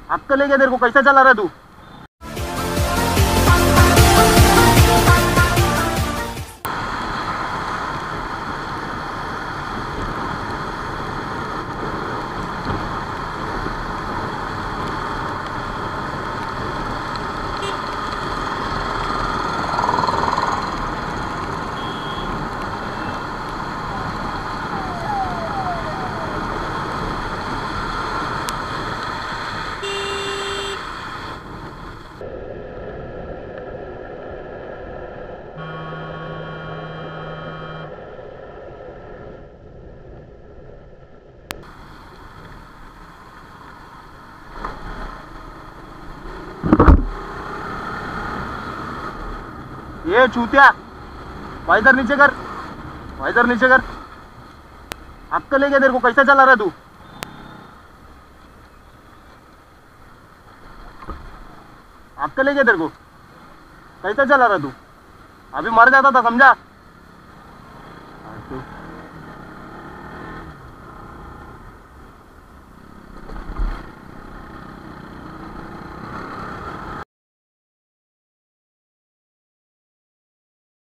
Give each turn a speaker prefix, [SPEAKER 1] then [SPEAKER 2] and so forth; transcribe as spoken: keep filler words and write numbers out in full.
[SPEAKER 1] अक्कल है क्या तेरे को? कैसे चला रहा तू? ये चूतिया, वाइजर नीचे कर, वाइजर नीचे कर। अक्कल है क्या तेरे को? कैसे चला रहा तू? अक्कल है क्या तेरे को? कैसे चला रहा तू? अभी मर जाता था समझा।